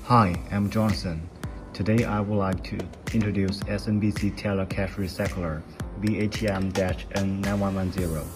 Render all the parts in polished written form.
Hi, I'm Johnson. Today I would like to introduce Snbc Tcr Cash Recycler BATM-N9110.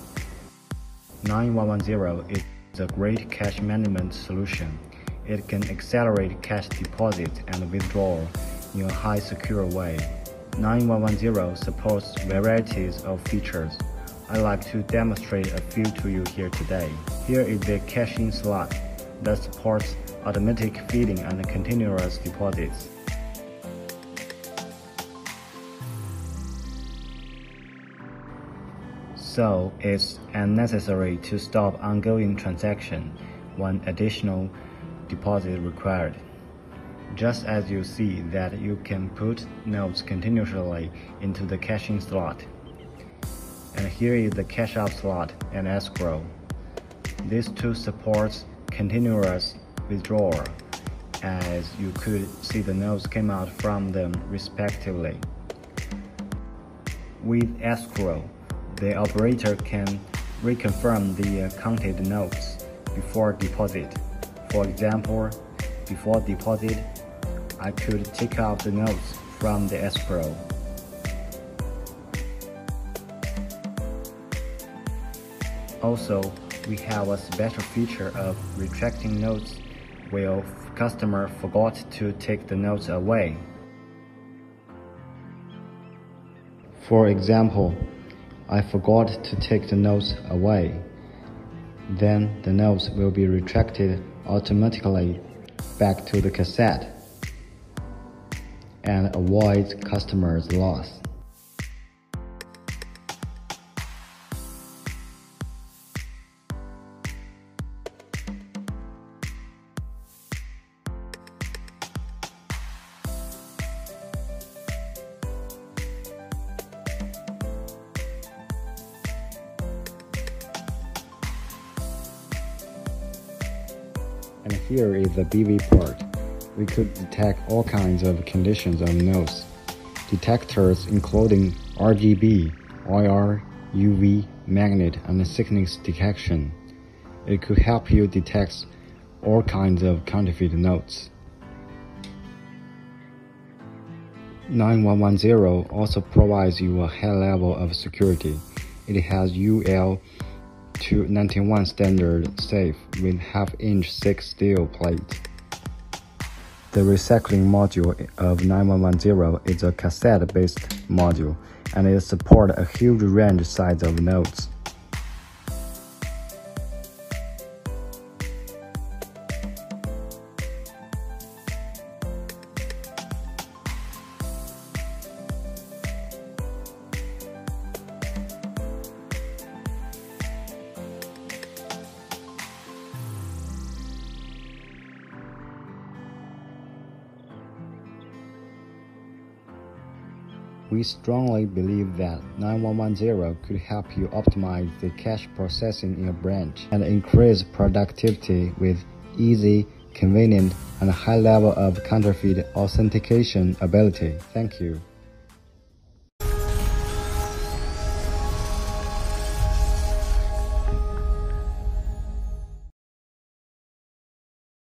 9110 is a great cash management solution. It can accelerate cash deposit and withdrawal in a high secure way. 9110 supports varieties of features. I'd like to demonstrate a few to you here today. Here is the cash-in slot that supports automatic feeding and continuous deposits. So it's unnecessary to stop ongoing transaction when additional deposit required. Just as you see that you can put notes continuously into the cash-in slot. And here is the cash-out slot and escrow. These two supports continuous withdrawal, as you could see the notes came out from them respectively. With escrow, the operator can reconfirm the counted notes before deposit. For example, before deposit, I could take out the notes from the escrow. Also, we have a special feature of retracting notes where customer forgot to take the notes away. For example, I forgot to take the notes away. Then the notes will be retracted automatically back to the cassette and avoid customer's loss. And here is the BV part. We could detect all kinds of conditions of notes. Detectors including RGB, IR, UV, magnet, and sickness detection. It could help you detect all kinds of counterfeit notes. 9110 also provides you a high level of security. It has UL 291 standard safe with half-inch thick steel plate. The recycling module of 9110 is a cassette-based module, and it supports a huge range size of notes. We strongly believe that 9110 could help you optimize the cash processing in a branch and increase productivity with easy, convenient, and high level of counterfeit authentication ability. Thank you.